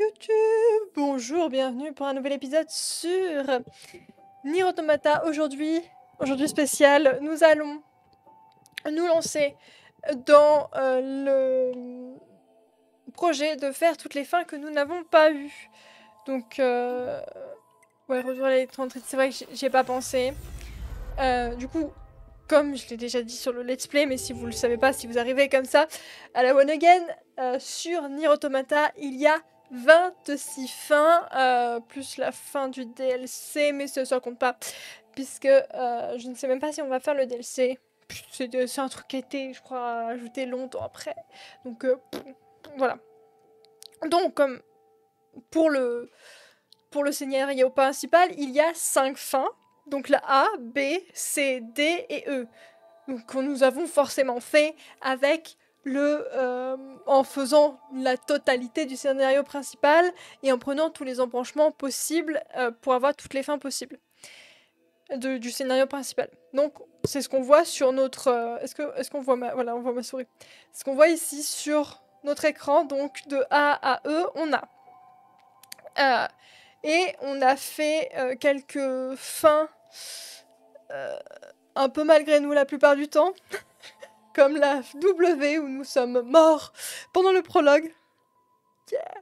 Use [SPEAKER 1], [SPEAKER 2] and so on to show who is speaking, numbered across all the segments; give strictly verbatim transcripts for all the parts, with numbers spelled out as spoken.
[SPEAKER 1] YouTube! Bonjour, bienvenue pour un nouvel épisode sur Nier Automata. Aujourd'hui, aujourd'hui spécial, nous allons nous lancer dans euh, le projet de faire toutes les fins que nous n'avons pas eues. Donc, euh, ouais, retour à l'électron-trade, c'est vrai que j'y ai pas pensé. Euh, du coup, comme je l'ai déjà dit sur le let's play, mais si vous le savez pas, si vous arrivez comme ça à la one again, euh, sur Nier Automata, il y a vingt-six fins, euh, plus la fin du D L C, mais ça, ça compte pas, puisque euh, je ne sais même pas si on va faire le D L C. C'est c'est un truc qui a été, je crois, ajouté longtemps après. Donc, euh, pff, voilà. Donc, comme pour le, pour le scénario principal, il y a cinq fins. Donc la A, B, C, D et E. Donc nous avons forcément fait avec le euh, en faisant la totalité du scénario principal et en prenant tous les embranchements possibles euh, pour avoir toutes les fins possibles de, du scénario principal. Donc c'est ce qu'on voit sur notre euh, est-ce que est-ce qu'on voit ma voilà, on voit ma souris. Ce qu'on voit ici sur notre écran, donc de A à E, on a euh, et on a fait euh, quelques fins euh, un peu malgré nous la plupart du temps, comme la W où nous sommes morts pendant le prologue. Yeah.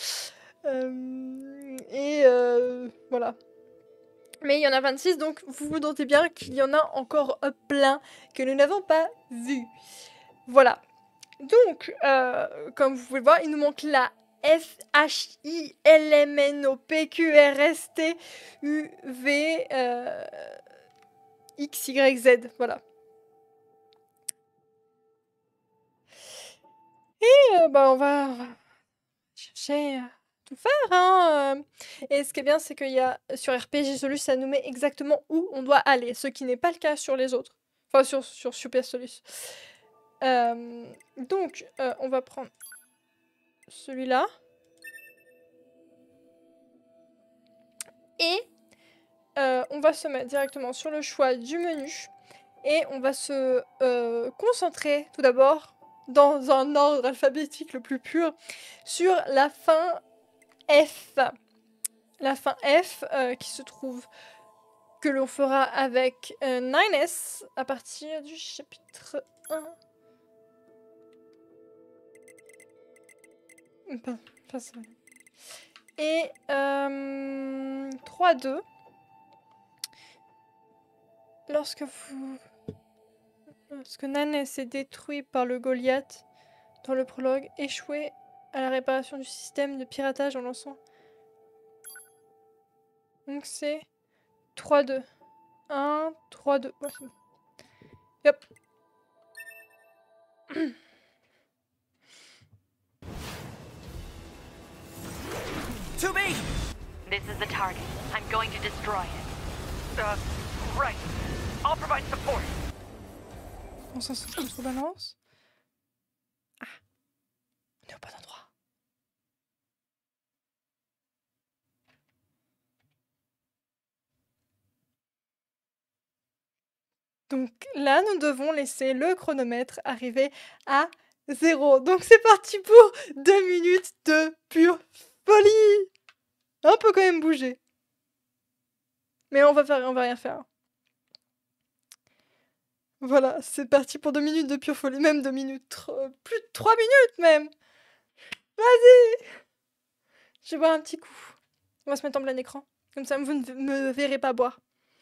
[SPEAKER 1] Euh, et euh, voilà. Mais il y en a vingt-six, donc vous vous doutez bien qu'il y en a encore plein que nous n'avons pas vu. Voilà. Donc, euh, comme vous pouvez le voir, il nous manque la F, H, I, L, M, N, O, P, Q, R, S, T, U, V, euh, X, Y, Z. Voilà. Et euh, bah, on va, on va chercher à tout faire. Hein. Et ce qui est bien, c'est qu'il y a sur R P G Solus, ça nous met exactement où on doit aller, ce qui n'est pas le cas sur les autres. Enfin, sur, sur Super Solus. Euh, donc, euh, on va prendre celui-là. Et euh, on va se mettre directement sur le choix du menu. Et on va se euh, concentrer tout d'abord, dans un ordre alphabétique le plus pur, sur la fin F. La fin F euh, qui se trouve que l'on fera avec euh, nine S à partir du chapitre un. Enfin, ça... Et euh, trois deux. Lorsque vous... Lorsque nine S est détruit par le Goliath dans le prologue, échouez à la réparation du système de piratage en lançant. Donc c'est trois deux. un, trois deux. Ouais, c'est bon. Yep.
[SPEAKER 2] To me! This is the target. I'm going to destroy it. Uh, right. I'll provide support.
[SPEAKER 1] On s'en contrebalance. Ah. On est au bon endroit. Donc là, nous devons laisser le chronomètre arriver à zéro. Donc c'est parti pour deux minutes de pure folie. On peut quand même bouger. Mais on va faire, on va rien faire. Voilà, c'est parti pour deux minutes de pure folie. Même deux minutes. Plus de trois minutes même. Vas-y. Je vais boire un petit coup. On va se mettre en plein écran. Comme ça, vous ne me verrez pas boire.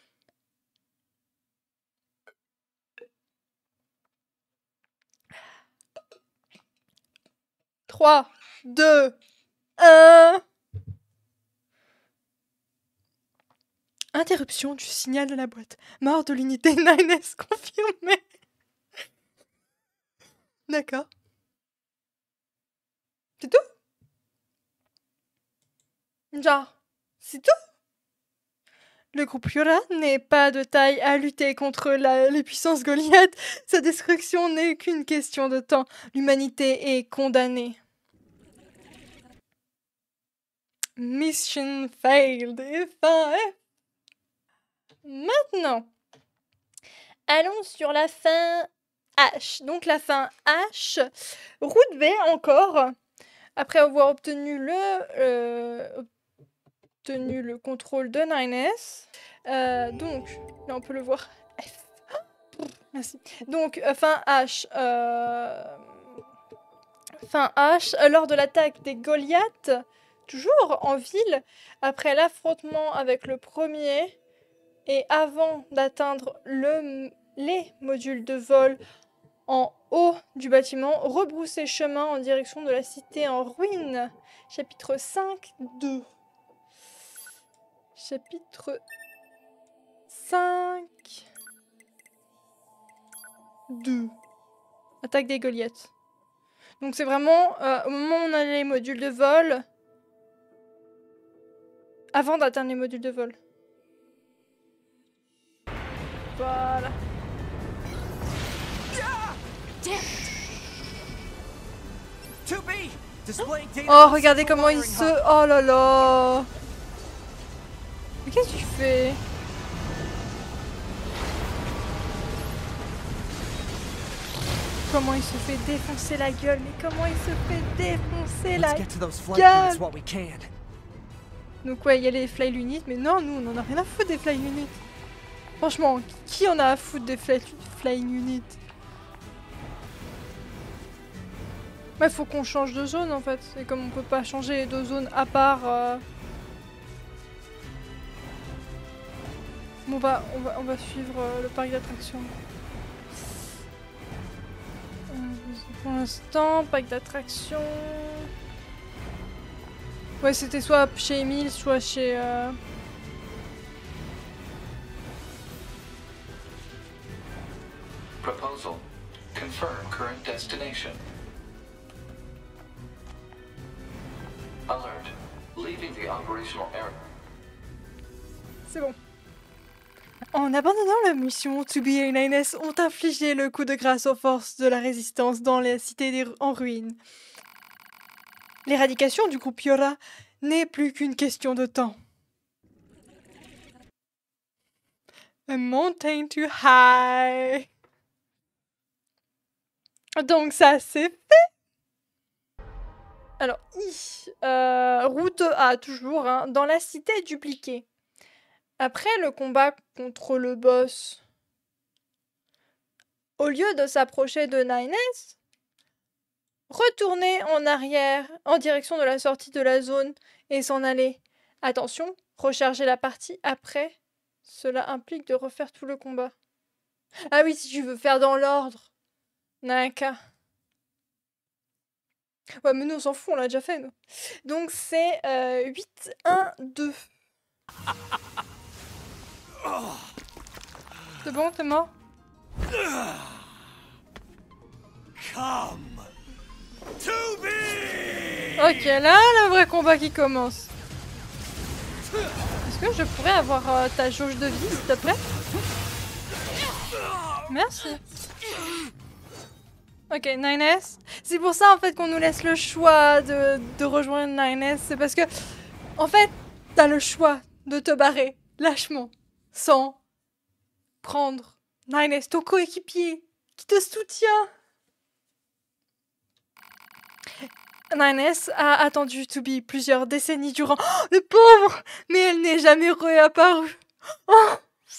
[SPEAKER 1] trois, deux, un... Interruption du signal de la boîte. Mort de l'unité nine S confirmée. D'accord. C'est tout? Genre, c'est tout? Le groupe Yura n'est pas de taille à lutter contre la, les puissances Goliath. Sa destruction n'est qu'une question de temps. L'humanité est condamnée. Mission failed. Et fin F. Maintenant, allons sur la fin H. Donc la fin H, route B encore. Après avoir obtenu le, euh, obtenu le contrôle de nine S, euh, donc, là on peut le voir, F. Merci. Donc, euh, fin H, euh, fin H, euh, lors de l'attaque des Goliaths, toujours en ville, après l'affrontement avec le premier, et avant d'atteindre le, les modules de vol en haut du bâtiment, rebrousser chemin en direction de la cité en ruine. Chapitre cinq, deux. Chapitre cinq, deux. Attaque des Goliaths. Donc c'est vraiment euh, au moment où on a les modules de vol, avant d'atteindre les modules de vol. Voilà. Oh, regardez comment il se... Oh là là. Mais qu'est-ce que tu fais? Comment il se fait défoncer la gueule? Mais comment il se fait défoncer la gueule? Donc ouais, il y a les fly units, mais non, nous, on en a rien à foutre des fly units. Franchement, qui en a à foutre des fly, fly units? Ouais, faut qu'on change de zone en fait. Et comme on peut pas changer les deux zones à part... Euh... Bon, on va, on va, on va suivre euh, le parc d'attractions. Euh, pour l'instant, parc d'attractions... Ouais, c'était soit chez Emile, soit chez... Euh...
[SPEAKER 3] Proposal. Confirm current destination. Alert. Leaving the operational area.
[SPEAKER 1] C'est bon. En abandonnant la mission, Tubi et nine S ont infligé le coup de grâce aux forces de la résistance dans la cité des... en ruine. L'éradication du groupe Yora n'est plus qu'une question de temps. A mountain too high. Donc ça c'est fait. Alors, I, euh, route A toujours, hein, dans la cité dupliquée. Après le combat contre le boss, au lieu de s'approcher de nine S, retourner en arrière en direction de la sortie de la zone et s'en aller. Attention, recharger la partie après. Cela implique de refaire tout le combat. Ah oui, si tu veux faire dans l'ordre. Naka. Ouais, mais nous on s'en fout, on l'a déjà fait, nous. Donc c'est euh, huit, un, deux. C'est bon, t'es mort? Ok, là, le vrai combat qui commence. Est-ce que je pourrais avoir euh, ta jauge de vie, s'il te plaît? Merci. Ok, nine S. C'est pour ça, en fait, qu'on nous laisse le choix de, de rejoindre nine S. C'est parce que, en fait, t'as le choix de te barrer lâchement, sans prendre nine S, ton coéquipier, qui te soutient. nine S a attendu Tubi plusieurs décennies durant... Oh, le pauvre! Mais elle n'est jamais réapparue. Oh,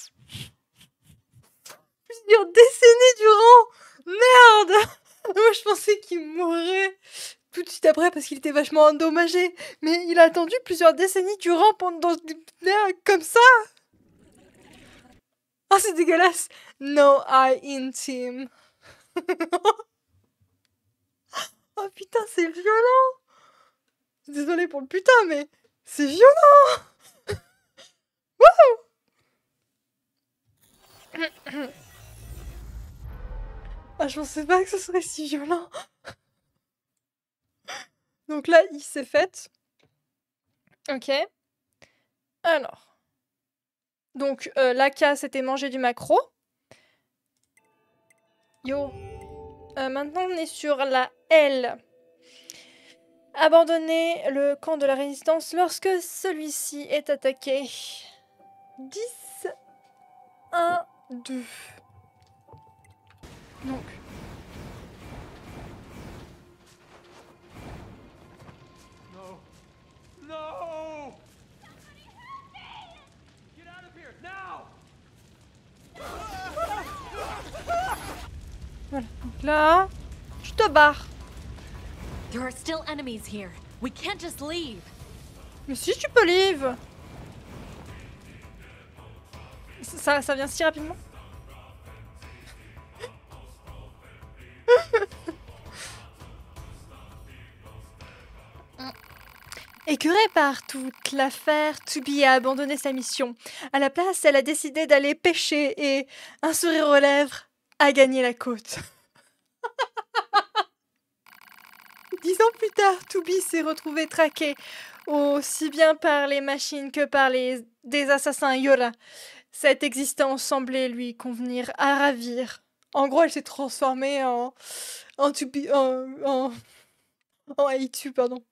[SPEAKER 1] plusieurs décennies durant. Merde! Moi, je pensais qu'il mourrait tout de suite après parce qu'il était vachement endommagé. Mais il a attendu plusieurs décennies durant pendant... comme ça. Oh, c'est dégueulasse. No eye in team. Oh putain, c'est violent. Désolée pour le putain, mais c'est violent. Wouh. Ah, je pensais pas que ce serait si violent. Donc là, il s'est fait. Ok. Alors. Donc, euh, l'A K s'était mangé du macro. Yo. Euh, maintenant, on est sur la L. Abandonner le camp de la résistance lorsque celui-ci est attaqué. dix, un, deux. Donc. Donc là, tu te barres.
[SPEAKER 2] There are still enemies here. We can't just leave.
[SPEAKER 1] Mais si tu peux leave. Ça, ça vient si rapidement. Écœurée par toute l'affaire, Tubi a abandonné sa mission. À la place, elle a décidé d'aller pêcher et, un sourire aux lèvres, a gagné la côte. Dix ans plus tard, Tubi s'est retrouvé traqué aussi bien par les machines que par les des assassins Yora. Cette existence semblait lui convenir à ravir. En gros, elle s'est transformée en en Tubi en en en Aitu, pardon.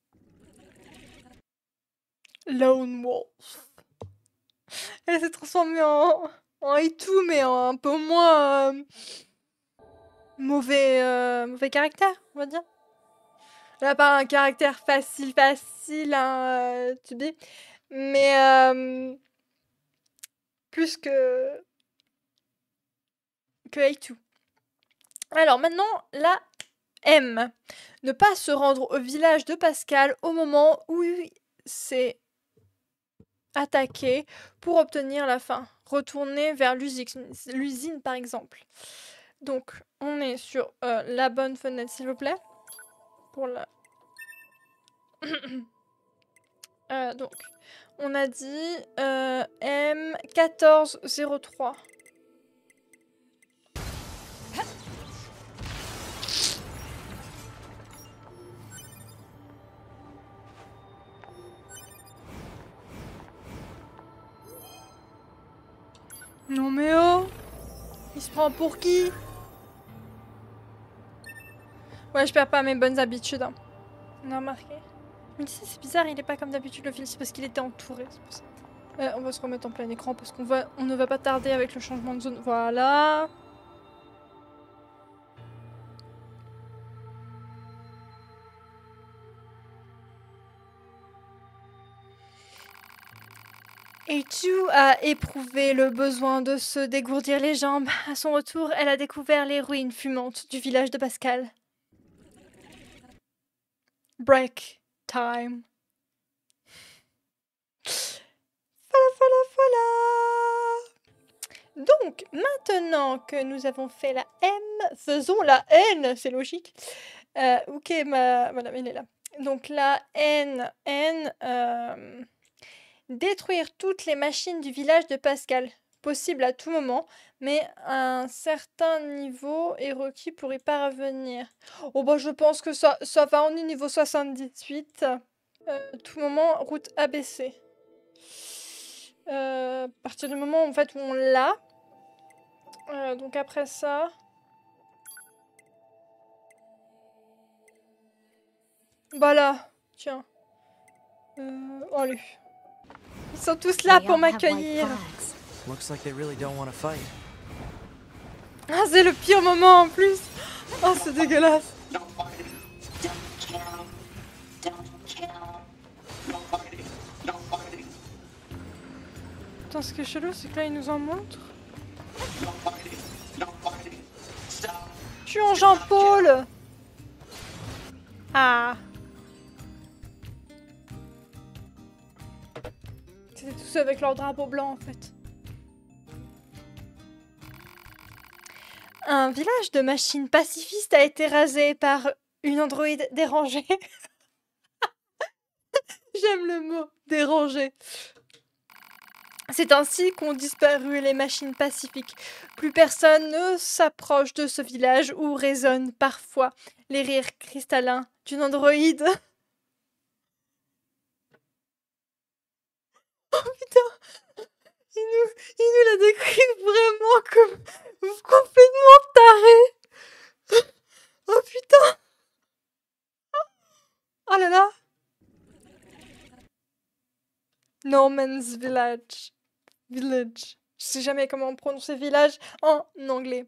[SPEAKER 1] Lone Wolf. Elle s'est transformée en en Aitu, mais en un peu moins euh, mauvais euh, mauvais caractère, on va dire. Elle n'a pas un caractère facile, facile, hein, euh, Tubi. Mais euh, plus que... que Aitu. Alors maintenant, la M. Ne pas se rendre au village de Pascal au moment où c'est attaqué pour obtenir la fin. Retourner vers l'usine, par exemple. Donc, on est sur euh, la bonne fenêtre, s'il vous plaît. Pour la... euh, donc, on a dit euh, M quatorze zéro trois. Non mais oh! Il se prend pour qui? Ouais, je perds pas mes bonnes habitudes. Hein. On a remarqué. Mais c'est bizarre, il est pas comme d'habitude le fil, c'est parce qu'il était entouré, c'est pour ça. Euh, on va se remettre en plein écran parce qu'on va, on ne va pas tarder avec le changement de zone. Voilà. Aitu a éprouvé le besoin de se dégourdir les jambes. À son retour, elle a découvert les ruines fumantes du village de Pascal. Break time. Voilà, voilà, voilà. Donc, maintenant que nous avons fait la M, faisons la N, c'est logique. Euh, ok, ma... Voilà, elle est là. Donc la N, N... Euh... Détruire toutes les machines du village de Pascal. Possible à tout moment, mais un certain niveau est requis pour y parvenir. Oh bah je pense que ça, ça va, on est niveau soixante-dix-huit. Euh, tout moment, route A B C. Euh, à partir du moment en fait, où on l'a. Euh, donc après ça... Bah là, tiens. Euh, oh, allez. Ils sont tous là pour m'accueillir. Ah, c'est le pire moment en plus. Oh, c'est dégueulasse. Attends, ce qui est chelou, c'est que là, ils nous en montrent. Je suis en Jean-Paul. Ah. C'était tous avec leur drapeau blanc en fait. Un village de machines pacifistes a été rasé par une androïde dérangée. J'aime le mot dérangé. C'est ainsi qu'ont disparu les machines pacifiques. Plus personne ne s'approche de ce village où résonnent parfois les rires cristallins d'une androïde. Oh putain, il nous, il nous la décrit vraiment comme complètement taré. Oh putain. Oh là là. No Man's Village. Village. Je sais jamais comment on prononce village en anglais.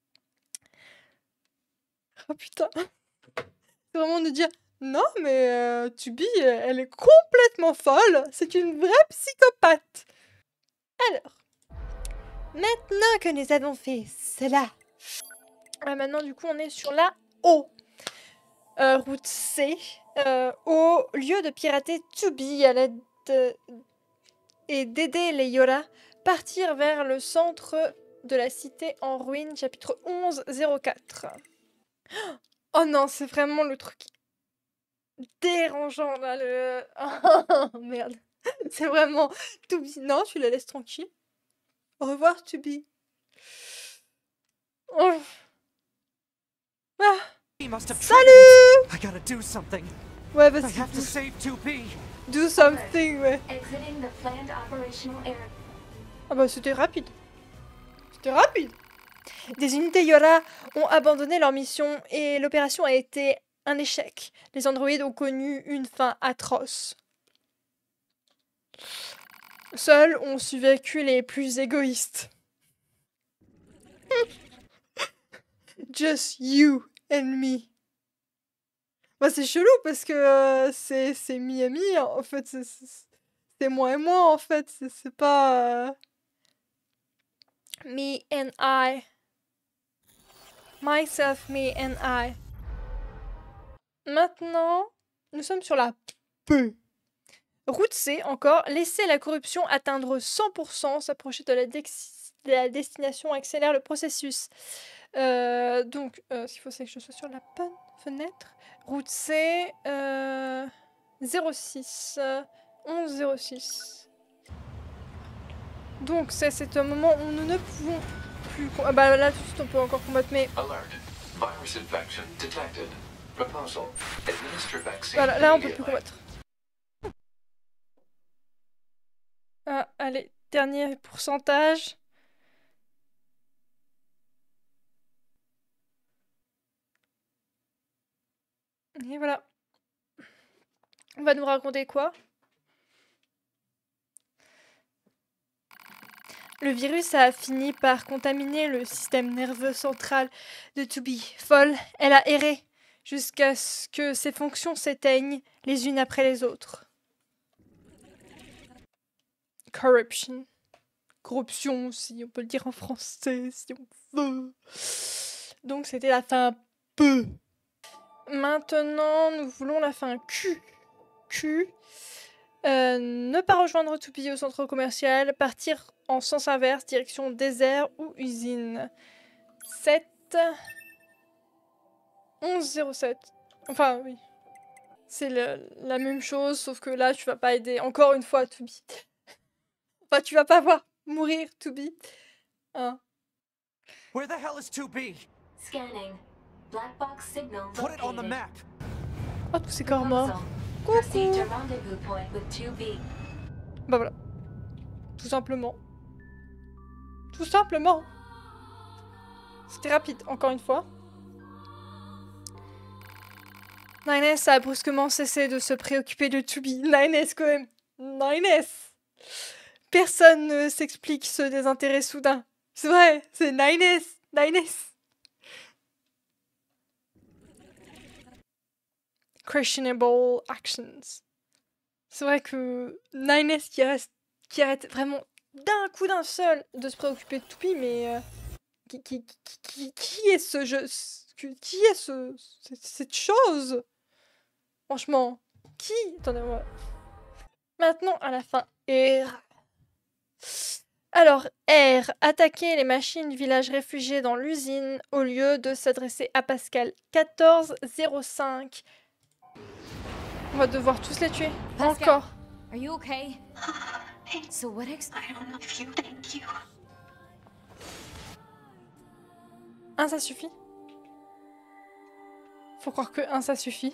[SPEAKER 1] Oh putain. C'est vraiment de dire... Non, mais euh, Tubi, elle est complètement folle. C'est une vraie psychopathe. Alors, maintenant que nous avons fait cela, Ouais, maintenant, du coup, on est sur la O. Euh, route C. Euh, au lieu de pirater Tsubi à l'aide de... et d'aider les Yora, partir vers le centre de la cité en ruine, chapitre onze zéro quatre. Oh non, c'est vraiment le truc dérangeant là, le... Oh merde. C'est vraiment Tsubi. Non, tu la laisses tranquille. Au revoir Tsubi. Oh. Ah. Salut!
[SPEAKER 4] I gotta do something.
[SPEAKER 1] Ouais,
[SPEAKER 4] I
[SPEAKER 1] vas-y.
[SPEAKER 4] have to save two B.
[SPEAKER 1] Do something, ouais.
[SPEAKER 5] Exiting the planned operational area.
[SPEAKER 1] Ah bah c'était rapide. C'était rapide. Des unités Yora ont abandonné leur mission et l'opération a été un échec. Les androïdes ont connu une fin atroce. Seuls ont survécu les plus égoïstes. Just you and me. Bah c'est chelou parce que euh, c'est c'est Miami en fait, c'est- c'est c'est moi et moi en fait, c'est c'est pas euh, me and I. Myself, me and I. Maintenant, nous sommes sur la P. Route C, encore, laisser la corruption atteindre cent pour cent, s'approcher de la, dex- de la destination accélère le processus. Euh, donc, euh, ce qu'il faut, c'est que je sois sur la bonne fenêtre. Route C, euh, zéro six, euh, onze zéro six. Donc, c'est c'est un moment où nous ne pouvons plus... com- Ah bah là, tout de suite, on peut encore combattre, mais...
[SPEAKER 3] Alert. Virus infection detected. Proposal. Administer vaccine
[SPEAKER 1] Voilà, là, on peut plus
[SPEAKER 3] immediately.
[SPEAKER 1] combattre. Ah, allez, dernier pourcentage. Et voilà. On va nous raconter quoi? Le virus a fini par contaminer le système nerveux central de Tsubi. Folle, elle a erré jusqu'à ce que ses fonctions s'éteignent les unes après les autres. Corruption. Corruption, si on peut le dire en français, si on veut. Donc c'était la fin P. Maintenant, nous voulons la fin Q. Q. Euh, ne pas rejoindre Tsubi au centre commercial. Partir en sens inverse, direction désert ou usine. sept. onze zéro sept. Enfin, oui. C'est le- la même chose, sauf que là, tu vas pas aider encore une fois Tsubi. Enfin, tu vas pas voir mourir Tsubi. Hein.
[SPEAKER 4] Where the hell is two B?
[SPEAKER 5] Scanning. Black box signal
[SPEAKER 4] Put it on the
[SPEAKER 5] located.
[SPEAKER 4] map.
[SPEAKER 1] Oh, tous ces corps morts.
[SPEAKER 5] Proceed
[SPEAKER 1] Coucou.
[SPEAKER 5] to rendezvous point with two B.
[SPEAKER 1] Bah voilà. Tout simplement. Tout simplement. C'était rapide, encore une fois. nine S a brusquement cessé de se préoccuper de Tsubi. nine S quand même. nine S. Personne ne s'explique ce désintérêt soudain. C'est vrai, c'est nine S. nine S. Questionable actions. C'est vrai que nine S qui reste, qui arrête vraiment d'un coup d'un seul de se préoccuper de Tsubi, mais euh, qui, qui, qui, qui, qui est ce jeu, ce- qui est ce, cette, cette chose? Franchement, qui? Attendez, moi. Maintenant, à la fin, R. Alors, R, attaquer les machines du village réfugié dans l'usine au lieu de s'adresser à Pascal. quatorze zéro cinq. On va devoir tous les tuer.
[SPEAKER 6] Pascal.
[SPEAKER 1] Encore.
[SPEAKER 6] Are you okay? So what ex-
[SPEAKER 5] I don't know if you thank you.
[SPEAKER 1] Un, ça suffit. Faut croire que un, ça suffit.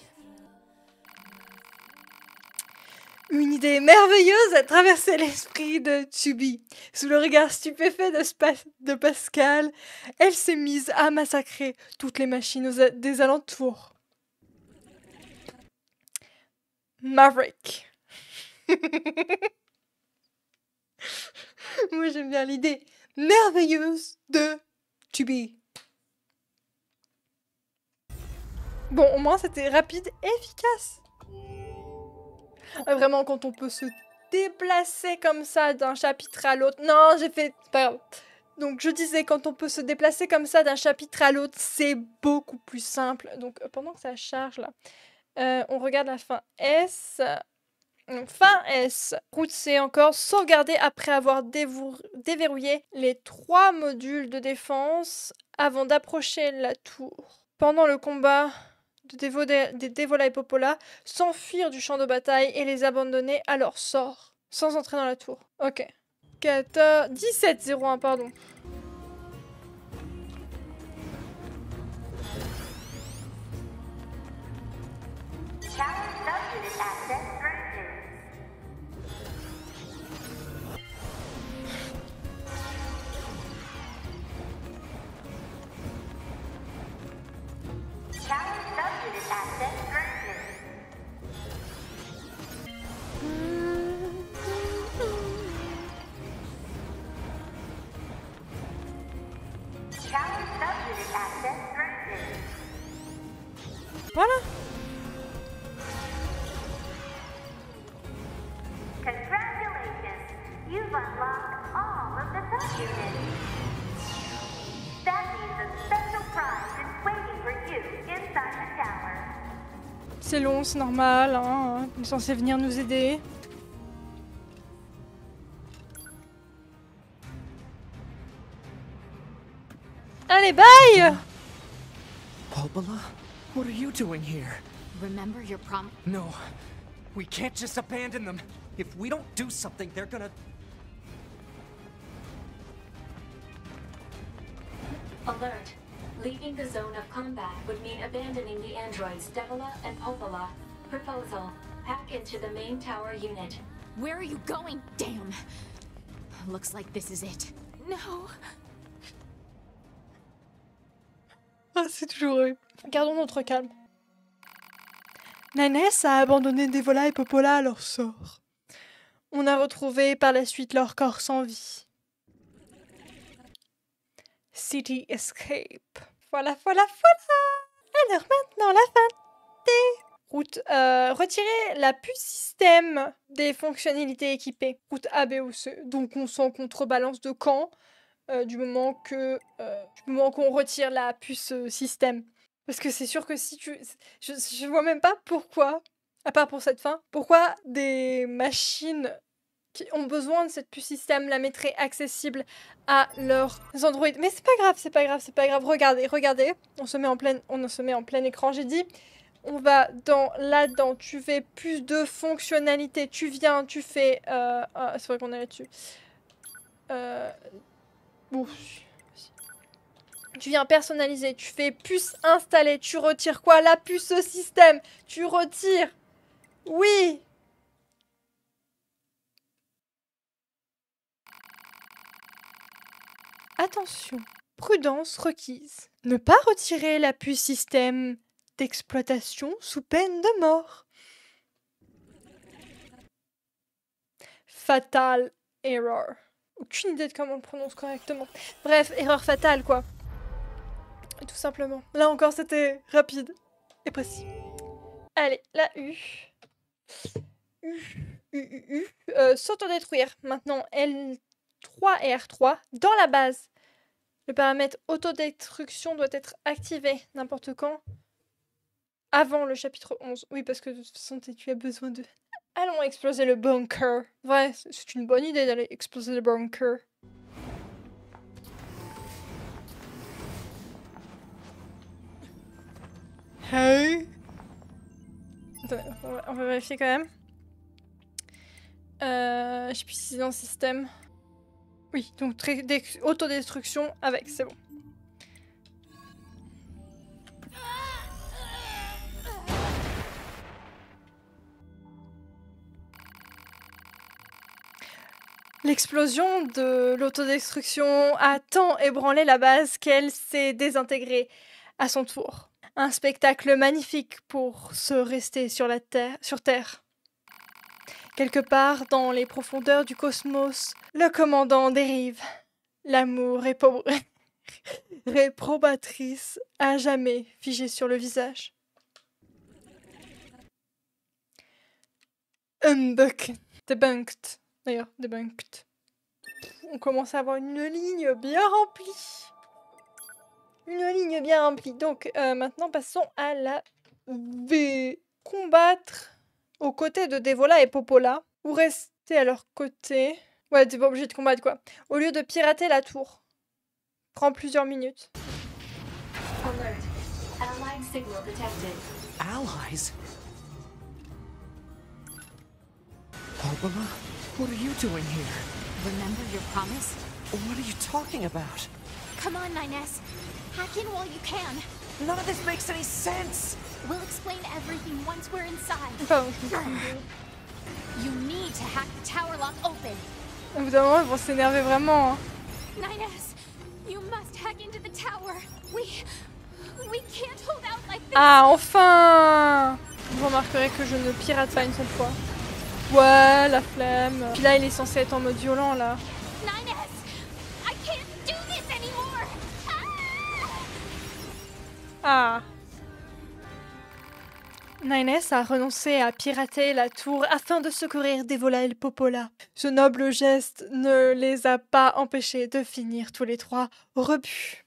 [SPEAKER 1] Une idée merveilleuse a traversé l'esprit de Tsubi. Sous le regard stupéfait de, Spa- de Pascal, elle s'est mise à massacrer toutes les machines aux a- des alentours. Maverick. Moi j'aime bien l'idée merveilleuse de Tsubi. Bon, au moins c'était rapide et efficace. Ah, vraiment, quand on peut se déplacer comme ça d'un chapitre à l'autre. Non, j'ai fait. C'est pas grave. Donc je disais, quand on peut se déplacer comme ça d'un chapitre à l'autre, c'est beaucoup plus simple. Donc euh, pendant que ça charge là, euh, on regarde la fin S. Donc, fin S. Route C encore, sauvegarder après avoir dévou- déverrouillé les trois modules de défense avant d'approcher la tour. Pendant le combat de Devo des Devola et Popola, s'enfuir du champ de bataille et les abandonner à leur sort, sans entrer dans la tour. Ok. quatorze... dix-sept zéro un, pardon. Voilà.
[SPEAKER 7] Congratulations! You've unlocked all of the sub-units. That means a special prize is waiting for you inside the tower.
[SPEAKER 1] C'est long, c'est normal, hein. On est censé venir nous aider. Allez, bye!
[SPEAKER 4] Popola? What are you doing here?
[SPEAKER 6] Remember your prom?
[SPEAKER 4] No. We can't just abandon them. If we don't do something, they're gonna...
[SPEAKER 5] Alert. Leaving the zone of combat would mean abandoning the androids Devola and Popola. Proposal. Hack into the main tower unit.
[SPEAKER 6] Where are you going? Damn. Looks like this is it. No.
[SPEAKER 1] Ah, c'est toujours eux. Gardons notre calme. Nanès a abandonné Devola et Popola à leur sort. On a retrouvé par la suite leur corps sans vie. City Escape. Voilà, voilà, voilà. Alors maintenant, la fin des routes. Euh, retirer la puce système des fonctionnalités équipées. Route A, B ou C. Donc on s'en contrebalance de camp. Euh, du moment que euh, du moment qu'on retire la puce euh, système, parce que c'est sûr que si tu je, je vois même pas pourquoi, à part pour cette fin, pourquoi des machines qui ont besoin de cette puce système la mettraient accessible à leurs androïdes. Mais c'est pas grave, c'est pas grave, c'est pas grave. Regardez, regardez, on se met en plein on se met en plein écran. J'ai dit on va dans là-dedans, tu fais plus de fonctionnalités, tu viens, tu fais euh, ah, c'est vrai qu'on est là-dessus. Euh Bon. Tu viens personnaliser, tu fais puce installée, tu retires quoi? La puce système, tu retires. Oui. Attention, prudence requise. Ne pas retirer la puce système d'exploitation sous peine de mort. Fatal error. Aucune idée de comment on le prononce correctement. Bref, erreur fatale, quoi. Tout simplement. Là encore, c'était rapide et précis. Allez, la U. U, U, U, U. Euh, S'autodétruire. Maintenant, L trois et R trois. Dans la base, le paramètre autodestruction doit être activé n'importe quand. Avant le chapitre onze. Oui, parce que de toute façon, tu as besoin de... Allons exploser le bunker. Ouais, c'est une bonne idée d'aller exploser le bunker. Hey. Attendez, on va, on va vérifier quand même. Euh, je sais plus si c'est dans le système. Oui, donc autodestruction avec, c'est bon. L'explosion de l'autodestruction a tant ébranlé la base qu'elle s'est désintégrée à son tour. Un spectacle magnifique pour se rester sur, la terre, sur Terre. Quelque part dans les profondeurs du cosmos, le commandant dérive. L'amour répro... réprobatrice à jamais figé sur le visage. Unbuck. Debunked. D'ailleurs, debunked. on commence à avoir une ligne bien remplie. Une ligne bien remplie. Donc euh, maintenant passons à la V. Combattre aux côtés de Devola et Popola. Ou rester à leur côté. Ouais, t'es pas obligé de combattre quoi. Au lieu de pirater la tour. Prend plusieurs minutes.
[SPEAKER 5] Alert. Allied signal detected.
[SPEAKER 4] Allies? Popola? What are you doing here?
[SPEAKER 6] Remember your promise?
[SPEAKER 4] What are you talking about?
[SPEAKER 6] Come on, nine S. Hack in while you can.
[SPEAKER 4] None of this makes any sense!
[SPEAKER 6] We'll explain everything once we're inside.
[SPEAKER 1] Pardon, je me suis trompée.
[SPEAKER 6] You need to hack the tower lock open.
[SPEAKER 1] Au bout d'un moment, ils vont s'énerver vraiment. Hein.
[SPEAKER 6] nine S, you must hack into the tower. We... we can't hold out like this.
[SPEAKER 1] Ah, enfin! Vous remarquerez que je ne pirate pas une seule fois. Ouais, la flemme. Puis là, il est censé être en mode violent, là.
[SPEAKER 6] nine S, I can't do this anymore. Ah!
[SPEAKER 1] Ah. nine S a renoncé à pirater la tour afin de secourir Devola et Popola. Ce noble geste ne les a pas empêchés de finir tous les trois rebus.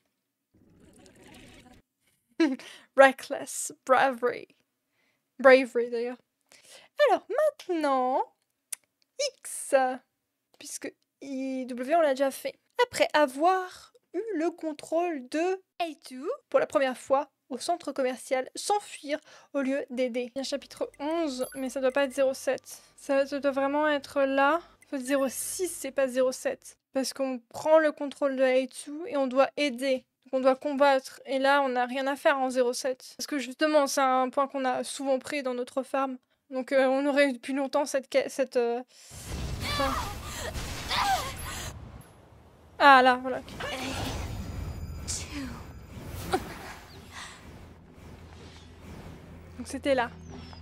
[SPEAKER 1] Reckless bravery. Bravery d'ailleurs. Alors maintenant, X, puisque I W on l'a déjà fait. Après avoir eu le contrôle de A deux pour la première fois au centre commercial, s'enfuir au lieu d'aider. Il y a un chapitre onze, mais ça doit pas être zéro sept. Ça, ça doit vraiment être là. zéro six, c'est pas zéro sept. Parce qu'on prend le contrôle de A deux et on doit aider. Donc on doit combattre. Et là, on n'a rien à faire en zéro sept. Parce que justement, c'est un point qu'on a souvent pris dans notre farm. Donc euh, on aurait eu depuis longtemps cette... cette euh... enfin... Ah là, voilà. Donc c'était là.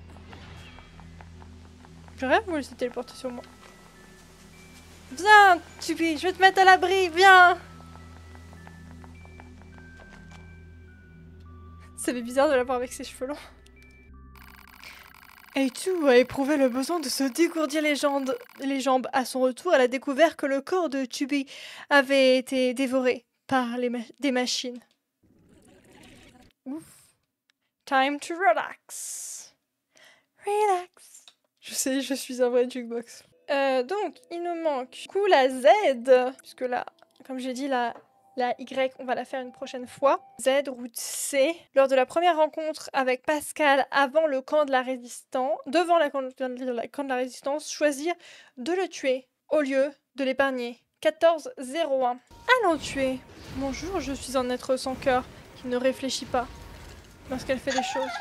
[SPEAKER 1] Je rêve ou elle s'est téléportée sur moi? Viens, Tubi, je vais te mettre à l'abri, viens! Ça fait bizarre de la voir avec ses cheveux longs. A deux a éprouvé le besoin de se dégourdir les jambes, les jambes. À son retour, elle a découvert que le corps de Tubi avait été dévoré par les ma des machines. Ouf. Time to relax. Relax. Je sais, je suis un vrai jukebox. Euh, donc, il nous manque du coup la Z, puisque là, comme j'ai dit, la, la Y, on va la faire une prochaine fois. Z, route C. Lors de la première rencontre avec Pascal avant le camp de la résistance, devant la camp, la camp de la résistance, choisir de le tuer au lieu de l'épargner. quatorze zéro un. Allons tuer. Bonjour, je suis un être sans cœur qui ne réfléchit pas lorsqu'elle fait des choses.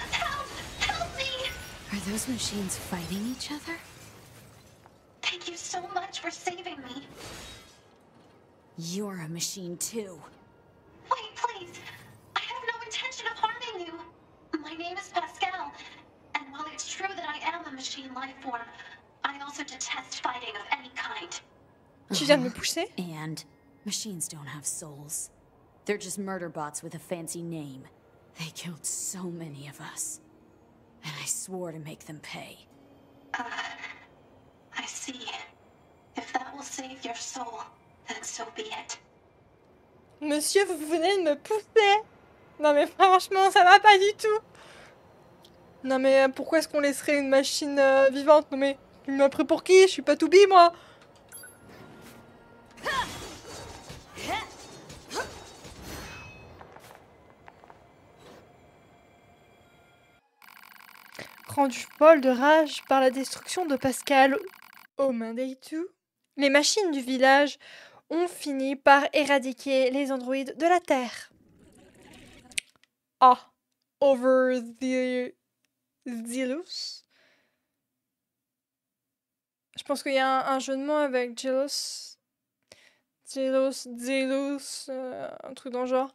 [SPEAKER 6] Are those machines fighting each other?
[SPEAKER 7] Thank you so much for saving me.
[SPEAKER 6] You're a machine too.
[SPEAKER 7] Wait, please. I have no intention of harming you. My name is Pascal, and while it's true that I am a machine life form, I also detest fighting of any kind.
[SPEAKER 1] Tu viens de me pousser?
[SPEAKER 6] And machines don't have souls. They're just murder bots with a fancy name. They killed so many of us. And I swore to make them pay.
[SPEAKER 7] Uh, I see. If that will save your soul, then so be it.
[SPEAKER 1] Monsieur, vous venez de me pousser. Non mais franchement, ça va pas du tout. Non mais pourquoi est-ce qu'on laisserait une machine euh, vivante? Non mais, il m'a pris pour qui? Je suis pas Toubi, moi. Rendu folle de rage par la destruction de Pascal aux mains d'A deux, les machines du village ont fini par éradiquer les androïdes de la Terre. Ah, over the Zilus. Je pense qu'il y a un, un jeu de mots avec Jealous. Jealous, Zilus, euh, un truc dans le genre.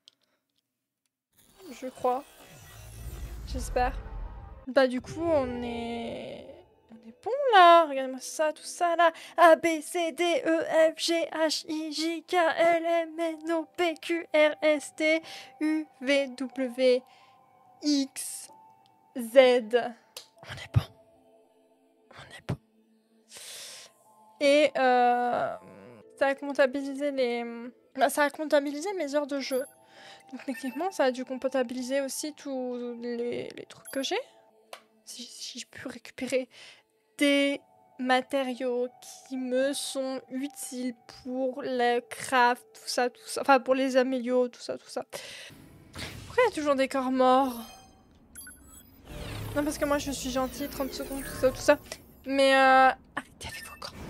[SPEAKER 1] Je crois. J'espère. Bah du coup on est... On est bon là, regarde-moi ça, tout ça là. A, B, C, D, E, F, G, H, I, J, K, L, M, N, O, P, Q, R, S, T, U, V, W, X, Z. On est bon. On est bon. Et euh... ça a comptabilisé les... Bah, ça a comptabilisé mes heures de jeu. Donc techniquement, ça a dû comptabiliser aussi tous les, les trucs que j'ai. Si, si je peux récupérer des matériaux qui me sont utiles pour le craft, tout ça, tout ça. Enfin, pour les amélios, tout ça, tout ça. Pourquoi il y a toujours des corps morts? Non, parce que moi, je suis gentille, trente secondes, tout ça, tout ça. Mais, euh... arrêtez avec vos corps.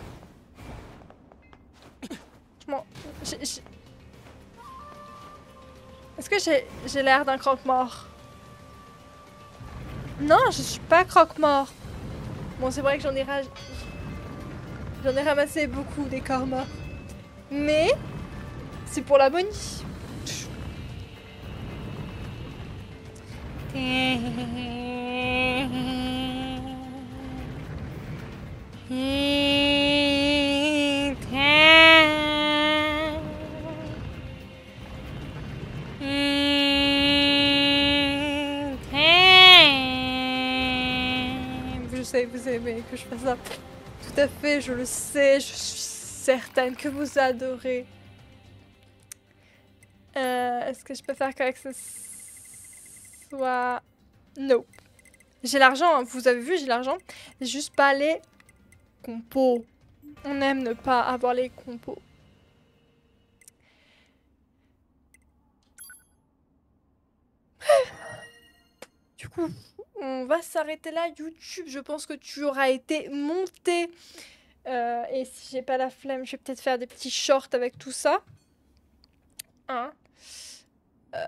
[SPEAKER 1] Bon, j'ai... Est-ce que j'ai j'ai l'air d'un croque-mort? Non, je suis pas croque-mort. Bon, c'est vrai que j'en ai, ra... j'en ai ramassé beaucoup des corps morts. Mais, c'est pour la bonnie. Vous aimez que je fasse ça. Tout à fait, je le sais, je suis certaine que vous adorez. Euh, Est-ce que je peux faire que ce soit... Non. J'ai l'argent, hein. Vous avez vu, j'ai l'argent. Juste pas les compos. On aime ne pas avoir les compos. Du coup... On va s'arrêter là, YouTube. Je pense que tu auras été monté. Euh, et si j'ai pas la flemme, je vais peut-être faire des petits shorts avec tout ça. Hein euh...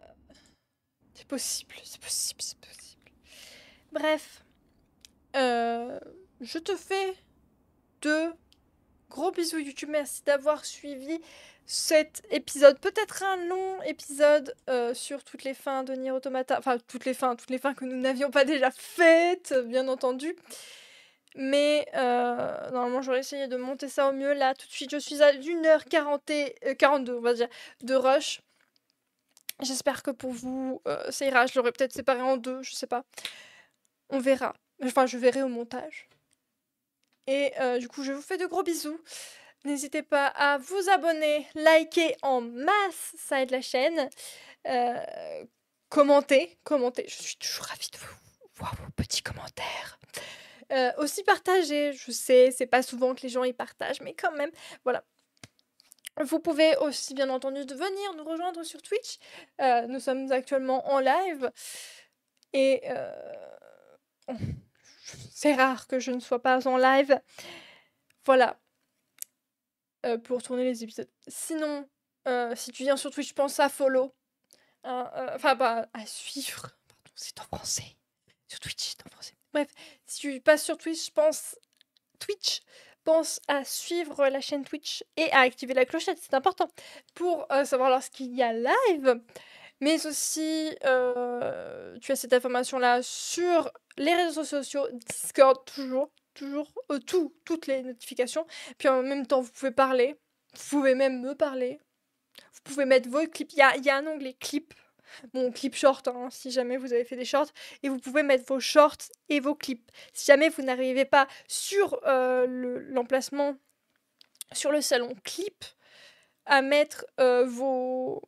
[SPEAKER 1] C'est possible, c'est possible, c'est possible. Bref. Euh... Je te fais de gros bisous, YouTube. Merci d'avoir suivi cet épisode, peut-être un long épisode euh, sur toutes les fins de Nier Automata, enfin toutes les fins, toutes les fins que nous n'avions pas déjà faites, bien entendu. Mais euh, normalement j'aurais essayé de monter ça au mieux. Là tout de suite je suis à une heure quarante-deux, on va dire, de rush. J'espère que pour vous euh, ça ira, je l'aurais peut-être séparé en deux, je sais pas. On verra, enfin je verrai au montage. Et euh, du coup je vous fais de gros bisous. N'hésitez pas à vous abonner, liker en masse, ça aide la chaîne. Euh, commentez, commentez, je suis toujours ravie de vous voir vos petits commentaires. Euh, aussi partager, je sais, c'est pas souvent que les gens y partagent, mais quand même, voilà. Vous pouvez aussi, bien entendu, venir nous rejoindre sur Twitch. Euh, nous sommes actuellement en live. Et euh, c'est rare que je ne sois pas en live. Voilà. Euh, pour tourner les épisodes. Sinon, euh, si tu viens sur Twitch, pense à follow. Hein, euh, enfin, pas à suivre. Pardon, c'est en français. Sur Twitch, c'est en français. Bref, si tu passes sur Twitch, pense Twitch. Pense à suivre la chaîne Twitch et à activer la clochette, c'est important. Pour euh, savoir lorsqu'il y a live. Mais aussi, euh, tu as cette information-là sur les réseaux sociaux, Discord, toujours. Toujours, euh, tout, toutes les notifications. Puis en même temps, vous pouvez parler. Vous pouvez même me parler. Vous pouvez mettre vos clips. Il y a, y a un onglet clip. Bon, clip short, hein, si jamais vous avez fait des shorts. Et vous pouvez mettre vos shorts et vos clips. Si jamais vous n'arrivez pas sur euh, le, l'emplacement, sur le salon clip, à mettre euh, vos,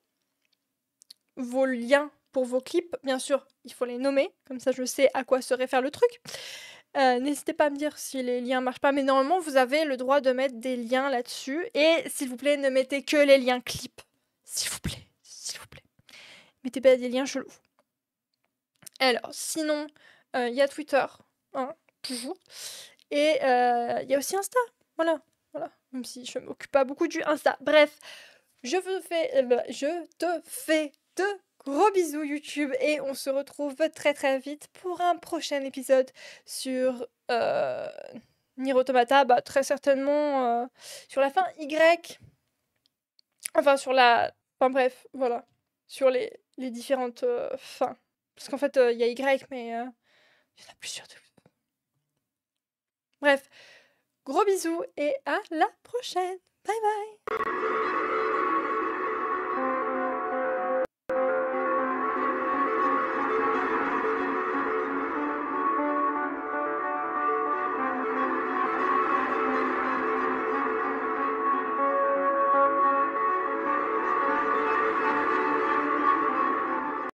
[SPEAKER 1] vos liens pour vos clips, bien sûr, il faut les nommer. Comme ça, je sais à quoi se réfère le truc. Euh, n'hésitez pas à me dire si les liens marchent pas, mais normalement vous avez le droit de mettre des liens là-dessus. Et s'il vous plaît, ne mettez que les liens clips. S'il vous plaît, s'il vous plaît. Mettez pas des liens chelous. Alors, sinon, il euh, y a Twitter, hein, toujours. Et il euh, y a aussi Insta. Voilà, voilà. Même si je m'occupe pas beaucoup du Insta. Bref, je, vous fais, euh, je te fais de gros bisous YouTube et on se retrouve très très vite pour un prochain épisode sur euh, Nier Automata, bah, très certainement euh, sur la fin Y. Enfin sur la... Enfin bref, voilà. Sur les, les différentes euh, fins. Parce qu'en fait, il euh, y a Y, mais il euh, y en a plusieurs. De... Bref, gros bisous et à la prochaine. Bye bye.